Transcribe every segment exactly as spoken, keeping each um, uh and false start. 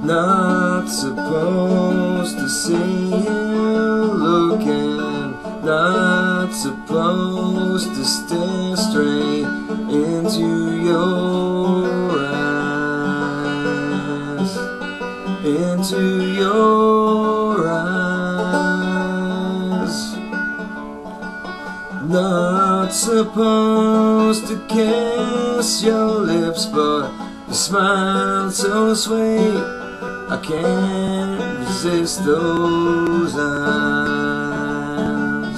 Not supposed to see you looking, not supposed to stare straight into your eyes, into your eyes. Not supposed to kiss your lips, but you smile so sweet, I can't resist those eyes.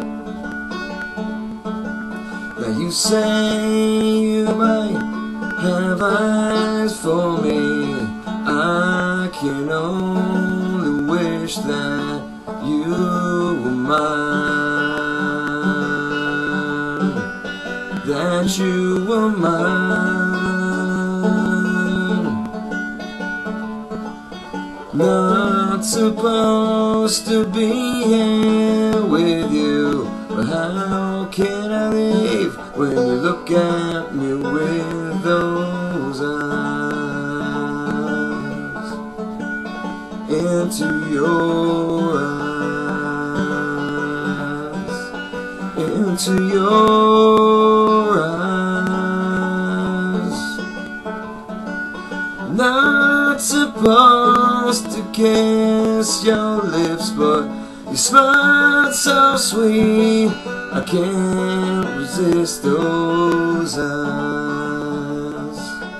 Now you say you might have eyes for me, I can only wish that you were mine, that you were mine. Not supposed to be here with you, but how can I leave when you look at me with those eyes, into your eyes, into your eyes. Not supposed to kiss your lips, but you smile so sweet, I can't resist those eyes.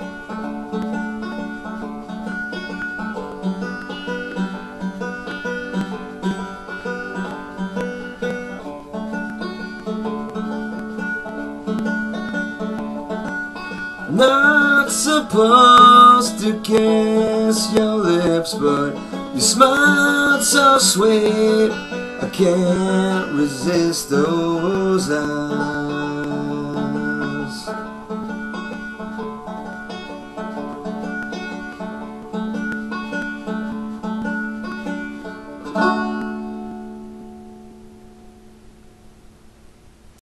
Not supposed to kiss your lips, but you smile so sweet, I can't resist those eyes.